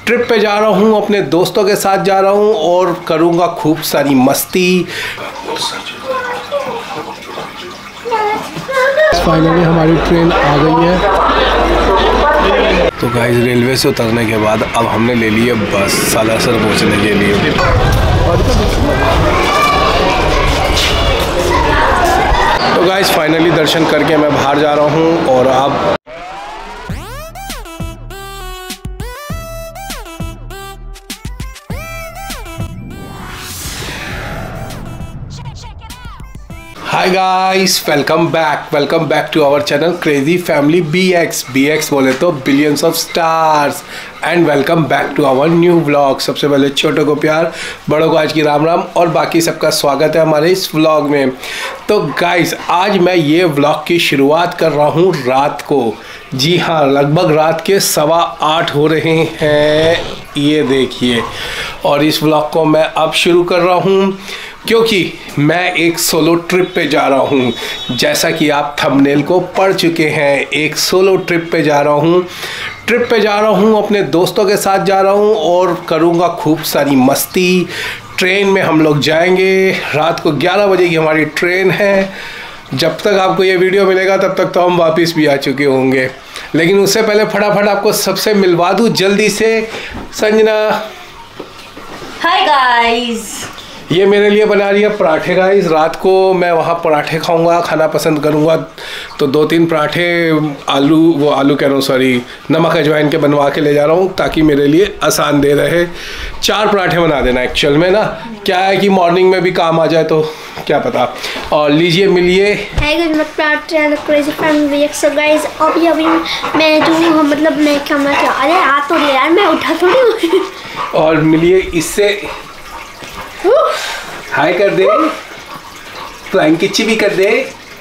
Trip पे जा रहा हूँ, अपने दोस्तों के साथ जा रहा हूँ और करूँगा खूब सारी मस्ती। फाइनली हमारी ट्रेन आ गई है। तो गाइस रेलवे से उतरने के बाद अब हमने ले ली है बस सालासर पहुँचने के लिए। तो गाइस फाइनली दर्शन करके मैं बाहर जा रहा हूँ और अब hi guys, welcome back to our channel crazy family BX बोले तो billions of stars and welcome back to our new vlog. सबसे पहले छोटों को प्यार, बड़ों को आज की राम राम और बाकी सबका स्वागत है हमारे इस व्लॉग में। तो गाइस आज मैं ये व्लॉग की शुरुआत कर रहा हूँ रात को। जी हाँ, लगभग रात के 7:15 हो रहे हैं, ये देखिए। और इस व्लॉग को मैं अब शुरू कर रहा हूँ क्योंकि मैं एक सोलो ट्रिप पे जा रहा हूँ। जैसा कि आप थंबनेल को पढ़ चुके हैं, एक सोलो ट्रिप पे जा रहा हूँ। अपने दोस्तों के साथ जा रहा हूँ और करूँगा खूब सारी मस्ती। ट्रेन में हम लोग जाएंगे, रात को 11 बजे की हमारी ट्रेन है। जब तक आपको ये वीडियो मिलेगा तब तक तो हम वापस भी आ चुके होंगे, लेकिन उससे पहले फटाफट आपको सबसे मिलवा दूँ जल्दी से। Sanjana, hi guys. ये मेरे लिए बना रही है पराठे गाइस। रात को मैं वहाँ पराठे खाऊंगा, खाना पसंद करूँगा, तो 2-3 पराठे आलू कह रहा हूँ, सॉरी, नमक अजवाइन के बनवा के ले जा रहा हूँ ताकि मेरे लिए आसान दे रहे। 4 पराठे बना देना एक्चुअल में ना, क्या है कि मॉर्निंग में भी काम आ जाए तो क्या पता। और लीजिए मिलिए। अभी मैं जो मतलब मैं क्या अरे आ तो यार मैं उठा थोड़ी। और मिलिए इससे, हाय कर दे, फ्लाइंग किच्ची भी कर दे।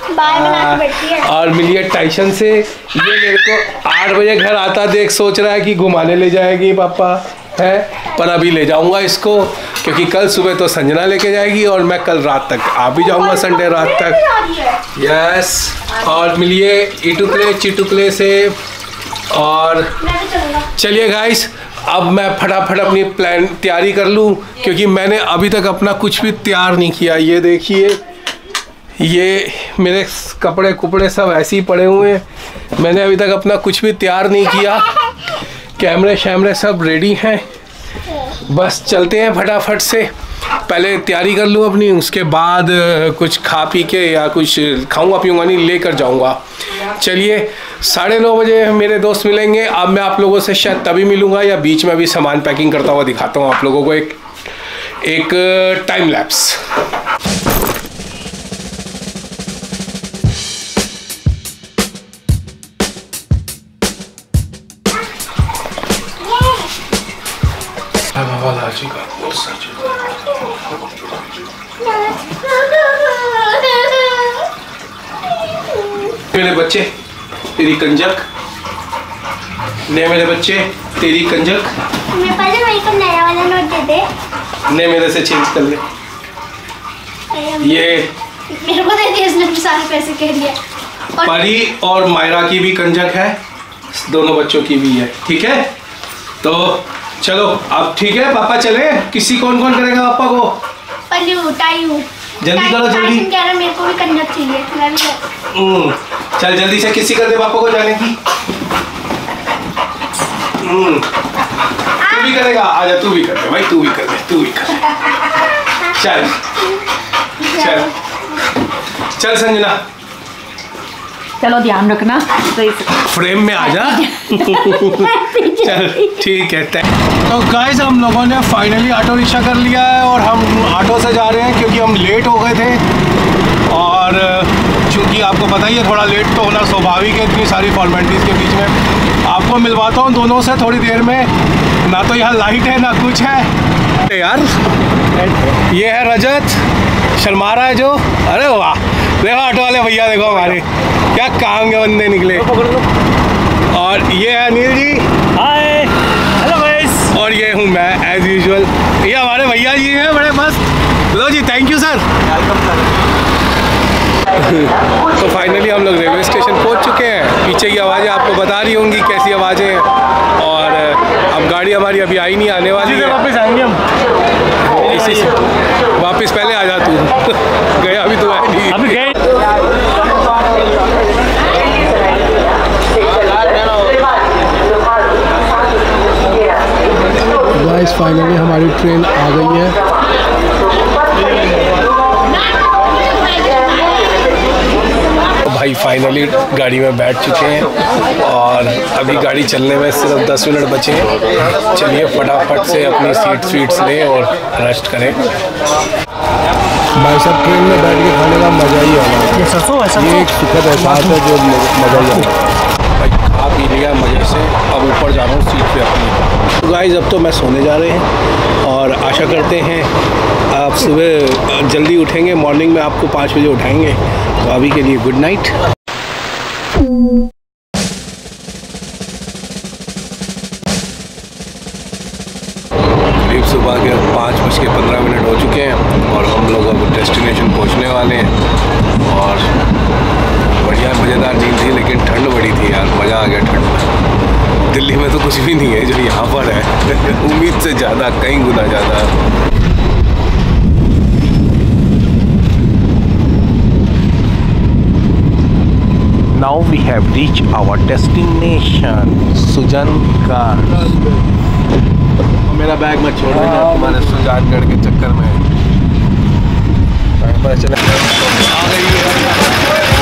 और मिलिए टाइशन से। ये मेरे को 8 बजे घर आता देख सोच रहा है कि घुमाने ले जाएगी पापा है, पर अभी ले जाऊंगा इसको क्योंकि कल सुबह तो संजना लेके जाएगी और मैं कल रात तक आ भी जाऊंगा, संडे रात तक। यस। और मिलिए इटुकले चिटुकले से। और चलिए गाइस, अब मैं फटाफट अपनी तैयारी कर लूँ क्योंकि मैंने अभी तक अपना कुछ भी तैयार नहीं किया। ये देखिए, ये मेरे कपड़े कुपड़े सब ऐसे ही पड़े हुए हैं। मैंने अभी तक अपना कुछ भी तैयार नहीं किया। कैमरे शैमरे सब रेडी हैं, बस चलते हैं फटाफट से। पहले तैयारी कर लूँ अपनी, उसके बाद कुछ खा पी के या कुछ खाऊंगा पीऊँगा नहीं, लेकर जाऊँगा। चलिए 9:30 बजे मेरे दोस्त मिलेंगे। अब मैं आप लोगों से शायद तभी मिलूँगा या बीच में भी सामान पैकिंग करता हुआ दिखाता हूँ आप लोगों को एक टाइम लैप्स। मेरे बच्चे तेरी कंजक, ने मेरे बच्चे तेरी कंजक, पहले वही को नया वाला नोट दे दे, ने मेरे से चेंज कर ले। ये मेरे को दे दिया इसने, सारे पैसे कह दिए। परी और मायरा की भी कंजक है, दोनों बच्चों की भी है, ठीक है। तो चलो अब ठीक है, पापा चले। किसी कौन करेगा पापा को? पल्लू टाइम जल्दी करो, जल्दी। कह रहा मेरे को भी कंजक चाहिए, मैं भी चल जल्दी से किसी कर दे पापा को जाने की। तू भी करेगा, आजा तू भी कर दे भाई, तू भी कर दे। चल संजना, चलो ध्यान रखना तो फ्रेम में आ जा। चल ठीक है। तो गाइस हम लोगों ने फाइनली ऑटो रिक्शा कर लिया है और हम ऑटो से जा रहे हैं क्योंकि हम लेट हो गए थे। और चूँकि आपको पता ही है थोड़ा लेट तो होना स्वाभाविक है इतनी सारी फॉर्मेलिटीज़ के बीच में। आपको मिलवाता हूँ दोनों से थोड़ी देर में। ना तो यहाँ लाइट है ना कुछ है यार। ये है रजत, शर्मा रहा है जो। अरे वाह, देखो ऑटो वाले भैया, देखो हमारे क्या काम के बंदे निकले। और ये है Anil ji, hi, hello guys. और ये हूँ मैं एज यूजुअल। ये हमारे भैया जी हैं बड़े मस्त। लो जी, थैंक यू सर। तो फाइनली हम लोग रेलवे स्टेशन पहुंच चुके हैं। पीछे की आवाज़ें आपको बता रही होंगी कैसी आवाज़ें। और अब गाड़ी गाड़ी हमारी अभी आई नहीं, आने वाली है। वापस आएंगे हम इसी से वापस पहले आ जा तू। गया अभी तो आई नहीं। अभी गए। गाइस फाइनली हमारी ट्रेन आ गई है। भाई फाइनली गाड़ी में बैठ चुके हैं और अभी गाड़ी चलने में सिर्फ 10 मिनट बचे हैं। चलिए फटाफट से अपनी सीट्स लें और रेस्ट करें। भाई साहब ट्रेन में बैठ के खाने का मज़ा ही आना, ये एक सुखद एहसास है जो मज़ा ही आना। भाई खा पी लिया मज़े से, अब ऊपर जा रहा हूँ सीट पे अपनी। तो गाइस अब तो मैं सोने जा रहे हैं और आशा करते हैं आप सुबह जल्दी उठेंगे। मॉर्निंग में आपको 5 बजे उठाएंगे। तो अभी के लिए गुड नाइट। करीब सुबह के 5:15 हो चुके हैं और हम लोग अब डेस्टिनेशन पहुंचने वाले हैं। और बढ़िया मज़ेदार नींद थी, लेकिन ठंड बड़ी थी यार, मज़ा आ गया ठंड में। दिल्ली में तो कुछ भी नहीं है जो यहाँ पर है। उम्मीद से ज़्यादा, कई गुना ज़्यादा। Now we have reached our destination, Sujangarh. मेरा बैग मत छोड़ देना तुम्हारे सुजानगढ़ के चक्कर में। पता चला आ गई है।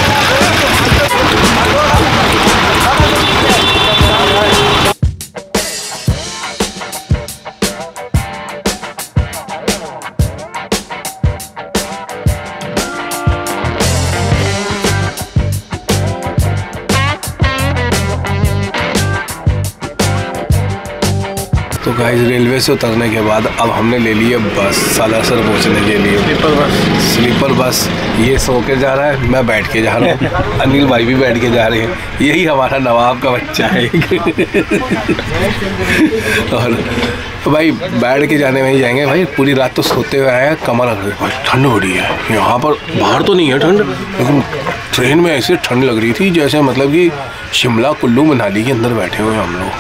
तो गाइस रेलवे से उतरने के बाद अब हमने ले ली है बस सालासर पहुंचने के लिए। Sleeper bus. ये सो के जा रहा है, मैं बैठ के जा रहा हूँ, अनिल भाई भी बैठ के जा रहे हैं। यही हमारा नवाब का बच्चा है। और भाई बैठ के जाने में ही जाएंगे। भाई पूरी रात तो सोते हुए आए हैं, कमर लग रही है। भाई ठंड बड़ी है यहाँ पर, बाहर तो नहीं है ठंड, लेकिन ट्रेन में ऐसे ठंड लग रही थी जैसे मतलब कि शिमला कुल्लू मनाली के अंदर बैठे हुए हम लोग।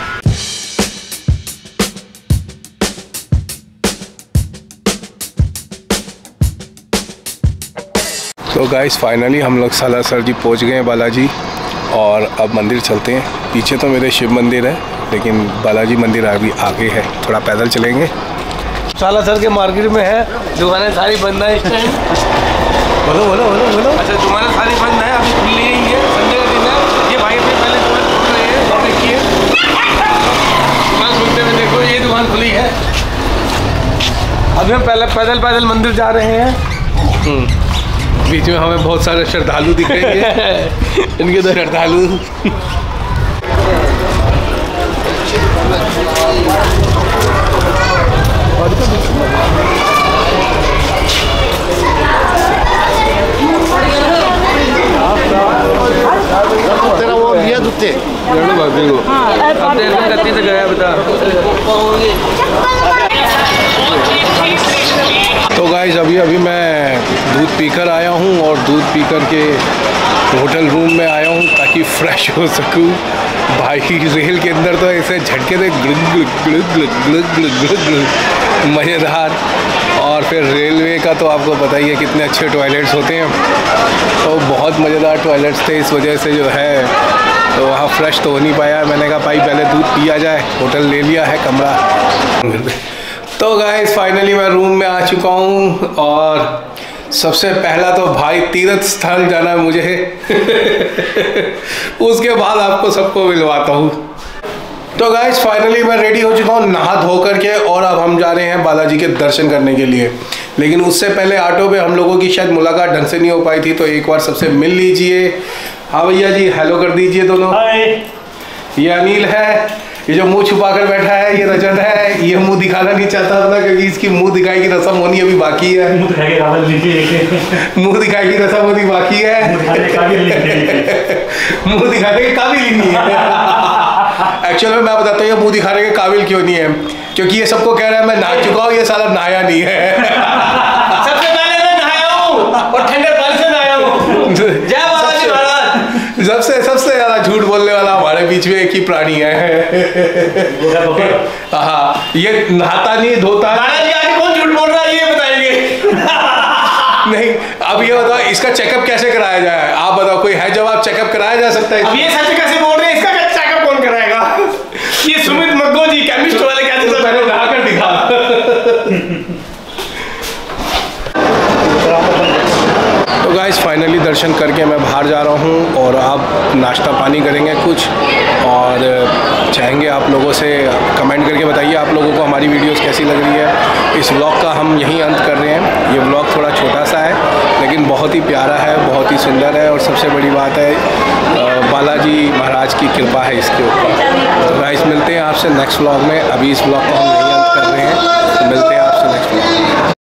तो गाइस फाइनली हम लोग सालासर जी पहुँच गए हैं बालाजी, और अब मंदिर चलते हैं। पीछे तो मेरे शिव मंदिर है, लेकिन बालाजी मंदिर अभी आगे है, थोड़ा पैदल चलेंगे। सालासर के मार्केट में है, दुकानें सारी बंद है इस टाइम। बोलो बोलो बोलो बोलो। अच्छा दुकानें सारी बंद है, अभी खुली ही है, संडे का दिन है। ये भाई अपने पहले दुकान खोल रहे हैं, और देखिए दुकान खुलते हुए देखो, ये दुकान खुली है। अभी हम पहले पैदल मंदिर जा रहे हैं। बीच में हमें बहुत सारे श्रद्धालु दिखेंगे। इनके तो श्रद्धालु। तेरा वो लिया दूते गया बता। तो गाइस अभी मैं दूध पीकर आया हूँ और दूध पीकर के होटल रूम में आया हूँ ताकि फ्रेश हो सकूँ। भाई रेल के अंदर तो ऐसे झटके थे, मज़ेदार। और फिर रेलवे का तो आपको पता ही है कितने अच्छे टॉयलेट्स होते हैं, तो बहुत मज़ेदार टॉयलेट्स थे। इस वजह से जो है तो वहाँ फ्रेश तो हो नहीं पाया। मैंने कहा भाई पहले दूध पिया जाए, होटल ले लिया है कमरा। तो गाइस फाइनली मैं रूम में आ चुका हूँ और सबसे पहला तो भाई तीर्थ स्थल जाना है मुझे। उसके बाद आपको सबको मिलवाता हूँ। तो गाइस फाइनली मैं रेडी हो चुका हूँ नहा धो करके, और अब हम जा रहे हैं बालाजी के दर्शन करने के लिए। लेकिन उससे पहले ऑटो पे हम लोगों की शायद मुलाकात ढंग से नहीं हो पाई थी, तो एक बार सबसे मिल लीजिए। हाँ भैया जी, हेलो कर दीजिए दोनों। ये अनिल है, ये जो मुंह छुपा कर बैठा है ये रजत है। ये मुंह दिखाना नहीं चाहता था क्योंकि इसकी मुंह दिखाई की रस्म होनी अभी बाकी है। मुंह दिखाई की रस्म होनी बाकी है। मुंह दिखाने के काबिल ही नहीं है। एक्चुअली मैं बताता हूँ ये मुंह दिखाने के काबिल क्यों नहीं है, क्योंकि ये सबको कह रहा है मैं नहा चुका हूँ, ये साला नहाया नहीं है। सबसे पहले मैं नहाया हूँ और ठंडे पानी से नहाया हूँ। जय बालाजी महाराज। सबसे ज़्यादा झूठ बोलने वाला हमारे हमारे बीच में एक ही प्राणी है। हाँ, ये नहाता नहीं धोता। महाराज जी आगे कौन झूठ बोल रहा है ये बताएंगे। नहीं, अब ये बताओ इसका चेकअप कैसे कराया जाए? आप बताओ, कोई है जवाब? चेकअप कराया जा सकता है? अब ये सच कैसे बोल रहे हैं? इसका चेकअप कौन कराएगा? ये सुमित मग्गो जी केमिस्ट वाले कहते हैं पहले नहा कर दिखा। तो गाइस फाइनली दर्शन करके मैं बाहर जा रहा हूँ और अब नाश्ता पानी करेंगे कुछ, और चाहेंगे आप लोगों से कमेंट करके बताइए आप लोगों को हमारी वीडियोस कैसी लग रही है। इस व्लॉग का हम यहीं अंत कर रहे हैं। ये व्लॉग थोड़ा छोटा सा है लेकिन बहुत ही प्यारा है, बहुत ही सुंदर है, और सबसे बड़ी बात है बालाजी महाराज की कृपा है इसके ऊपर। तो गाइस मिलते हैं आपसे नेक्स्ट व्लॉग में। अभी इस व्लॉग को हम यहीं अंत कर रहे हैं, तो मिलते हैं आपसे नेक्स्ट व्लॉग में।